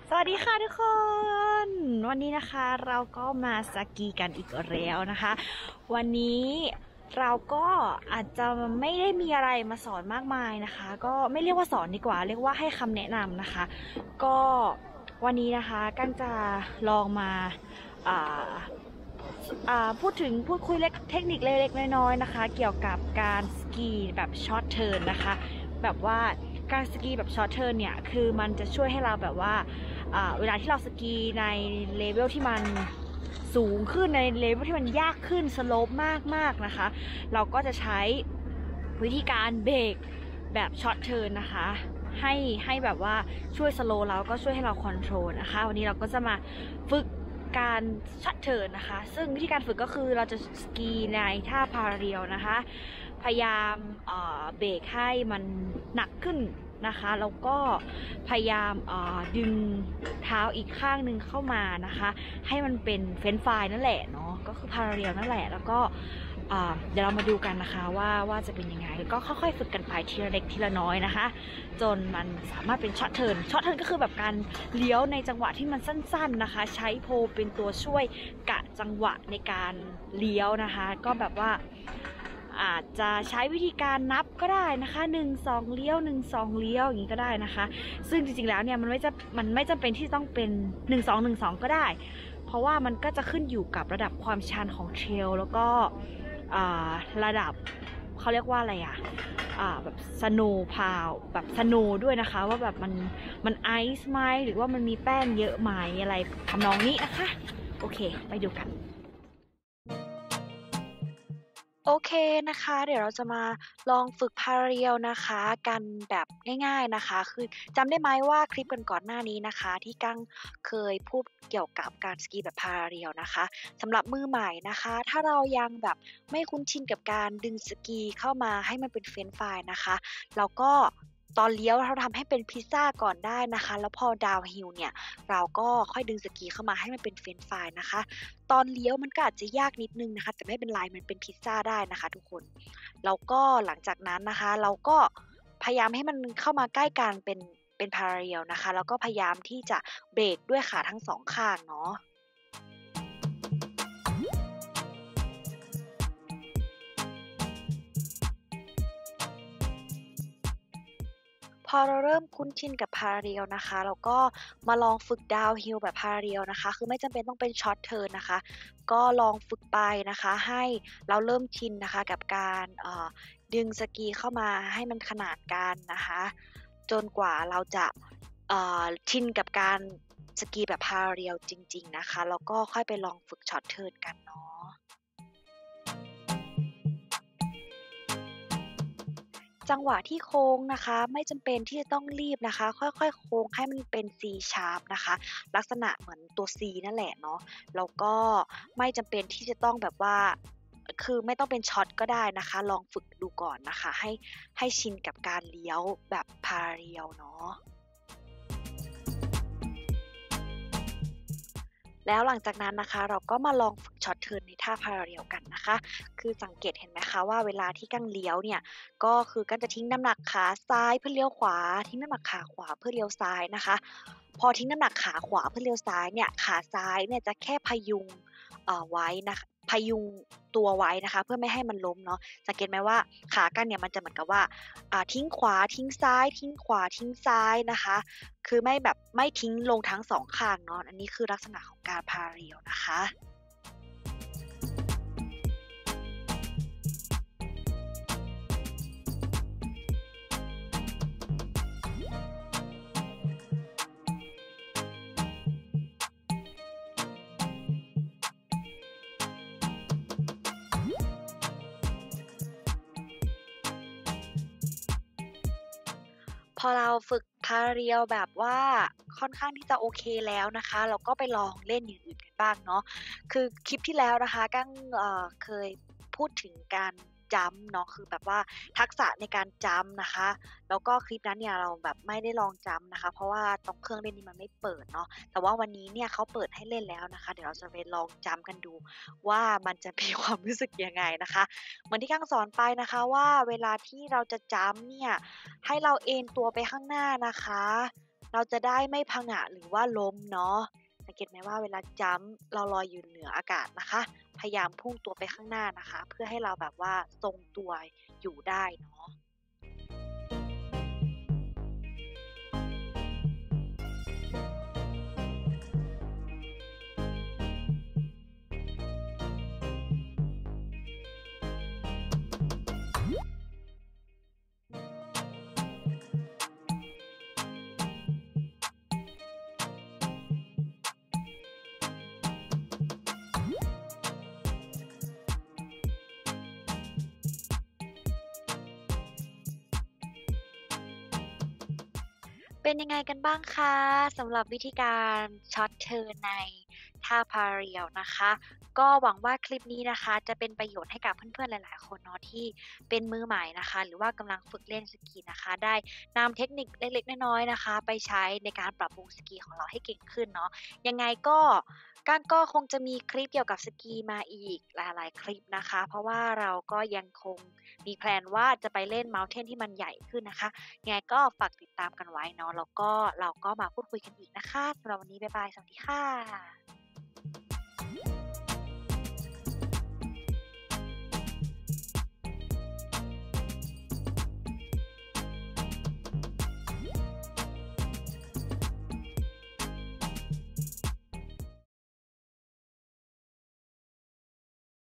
สวัสดีค่ะทุกคน วันนี้นะคะเราก็มาสกีกันอีกแล้วนะคะ วันนี้เราก็อาจจะไม่ได้มีอะไรมาสอนมากมายนะคะ ก็ไม่เรียกว่าสอนดีกว่าเรียกว่าให้คำแนะนำนะคะ ก็วันนี้นะคะกั้งจะลองมาอ่าพูดคุยเทคนิคเล็กๆน้อยๆนะคะเกี่ยวกับการสกีแบบช็อตเทิร์นนะคะแบบว่าการสกีแบบช็อตเทิร์นเนี่ยคือมันจะช่วยให้เราแบบว่าเวลาที่เราสกีในเลเวลที่มันสูงขึ้นในเลเวลที่มันยากขึ้นสโลปมากๆนะคะเราก็จะใช้วิธีการเบรกแบบช็อตเทิร์นนะคะให้แบบว่าช่วยสโลว์เราก็ช่วยให้เราคอนโทรลนะคะวันนี้เราก็จะมาฝึกการช็อตเทิร์นนะคะซึ่งวิธีการฝึกก็คือเราจะสกีในท่าพาราเรียวนะคะพยายามเบรกให้มันหนักขึ้นนะคะแล้วก็พยายามดึงเท้าอีกข้างหนึ่งเข้ามานะคะให้มันเป็นเฟรนช์ฟรายนั่นแหละเนาะก็คือพาราเรียวนั่นแหละแล้วก็เดี๋ยวเรามาดูกันนะคะว่าจะเป็นยังไงแล้วก็ค่อยๆฝึกกันไปทีละเล็กทีละน้อยนะคะจนมันสามารถเป็นช็อตเทิร์นก็คือแบบการเลี้ยวในจังหวะที่มันสั้นๆนะคะใช้โพเป็นตัวช่วยกะจังหวะในการเลี้ยวนะคะก็แบบว่าอาจจะใช้วิธีการนับก็ได้นะคะ1 2เลี้ยว1 2เลี้ยวอย่างนี้ก็ได้นะคะซึ่งจริงๆแล้วเนี่ยมันไม่จำเป็นที่ต้องเป็น1 2 1 2ก็ได้เพราะว่ามันก็จะขึ้นอยู่กับระดับความชันของเทรลแล้วก็ระดับเขาเรียกว่าอะไรแบบสโนว์พาวแบบสโนว์ด้วยนะคะว่าแบบมันไอซ์ไหมหรือว่ามันมีแป้งเยอะไหมอะไรทำนองนี้นะคะโอเคไปดูกัน โอเคนะคะเดี๋ยวเราจะมาลองฝึก Parallel นะคะกันแบบง่ายๆนะคะคือจำได้ไหมว่าคลิปก่อนหน้านี้นะคะที่กั้งเคยพูดเกี่ยวกับการสกีแบบ Parallel นะคะสำหรับมือใหม่นะคะถ้าเรายังแบบไม่คุ้นชินกับการดึงสกีเข้ามาให้มันเป็นเฟรนช์ฟรายนะคะเราก็ตอนเลี้ยวเราทำให้เป็นพิซซาก่อนได้นะคะแล้วพอดาวน์ฮิลเนี่ยเราก็ค่อยดึงสกีเข้ามาให้มันเป็นเฟรนช์ฟรายนะคะ ตอนเลี้ยวมันก็อาจจะยากนิดนึงนะคะแต่ไม่เป็นไรมันเป็นพิซซาได้นะคะทุกคนแล้วก็หลังจากนั้นนะคะเราก็พยายามให้มันเข้ามาใกล้กันเป็น parallel นะคะแล้วก็พยายามที่จะเบรกด้วยขาทั้งสองข้างเนาะ พอเราเริ่มคุ้นชินกับ Parallel นะคะเราก็มาลองฝึก Downhill แบบ Parallel นะคะคือไม่จำเป็นต้องเป็น Short Turn นะคะก็ลองฝึกไปนะคะให้เราเริ่มชินนะคะกับการดึงสกีเข้ามาให้มันขนานกันนะคะจนกว่าเราจะชินกับการสกีแบบ Parallel จริงๆนะคะแล้วก็ค่อยไปลองฝึก Short Turn กันเนาะ จังหวะที่โค้งนะคะไม่จำเป็นที่จะต้องรีบนะคะค่อยๆโค้งให้มันเป็น C sharp นะคะลักษณะเหมือนตัว C นั่นแหละเนาะแล้วก็ไม่จำเป็นที่จะต้องแบบว่าคือไม่ต้องเป็นช็อตก็ได้นะคะลองฝึกดูก่อนนะคะให้ชินกับการเลี้ยวแบบ parallel เนาะ แล้วหลังจากนั้นนะคะเราก็มาลองฝึกช็อตเทิร์นในท่า parallel กันนะคะคือสังเกตเห็นไหมคะว่าเวลาที่กั้งเลี้ยวเนี่ยก็คือกั้งจะทิ้งน้ำหนักขาซ้ายเพื่อเลี้ยวขวาทิ้งน้ำหนักขาขวาเพื่อเลี้ยวซ้ายนะคะพอทิ้งน้ำหนักขาขวาเพื่อเลี้ยวซ้ายเนี่ยขาซ้ายเนี่ยจะแค่พยุงไว้นะคะพยุงตัวไว้นะคะเพื่อไม่ให้มันล้มเนาะสังเกตไหมว่าขากั้งเนี่ยมันจะเหมือนกับว่าทิ้งขวาทิ้งซ้ายทิ้งขวาทิ้งซ้ายนะคะ คือไม่แบบไม่ทิ้งลงทั้ง2ข้างเนาะอันนี้คือลักษณะของการ Parallel นะคะพอเราฝึก Parallel แบบว่าค่อนข้างที่จะโอเคแล้วนะคะเราก็ไปลองเล่นอย่างอื่นกันบ้างเนาะคือคลิปที่แล้วนะคะกั้งเคยพูดถึงการจัมป์เนาะคือแบบว่าทักษะในการจัมป์นะคะแล้วก็คลิปนั้นเนี่ยเราแบบไม่ได้ลองจัมป์นะคะเพราะว่าตรงเครื่องเล่นนี้มันไม่เปิดเนาะแต่ว่าวันนี้เนี่ยเขาเปิดให้เล่นแล้วนะคะเดี๋ยวเราจะไปลองจัมป์กันดูว่ามันจะมีความรู้สึกยังไงนะคะเหมือนที่กั้งสอนไปนะคะว่าเวลาที่เราจะจัมป์เนี่ย ให้เราเอนตัวไปข้างหน้านะคะเราจะได้ไม่ผงะหรือว่าล้มเนาะสังเกตไหมว่าเวลาจัมป์เราลอยอยู่เหนืออากาศนะคะพยายามพุ่งตัวไปข้างหน้านะคะเพื่อให้เราแบบว่าทรงตัวอยู่ได้เนาะ เป็นยังไงกันบ้างคะสำหรับวิธีการช็อตเทิร์นในท่าพาเรียวนะคะก็หวังว่าคลิปนี้นะคะจะเป็นประโยชน์ให้กับเพื่อนๆหลายๆคนเนาะที่เป็นมือใหม่นะคะหรือว่ากำลังฝึกเล่นสกีนะคะได้นำเทคนิคเล็กๆน้อยๆนะคะไปใช้ในการปรับปรุงสกีของเราให้เก่งขึ้นเนาะยังไงก็ก็คงจะมีคลิปเกี่ยวกับสกีมาอีกหลายๆคลิปนะคะเพราะว่าเราก็ยังคงมีแพลนว่าจะไปเล่น Mountain ที่มันใหญ่ขึ้นนะคะ ยังไงก็ฝากติดตามกันไว้เนาะแล้วก็เราก็มาพูดคุยกันอีกนะคะสำหรับวันนี้บ๊ายบายสวัสดีค่ะ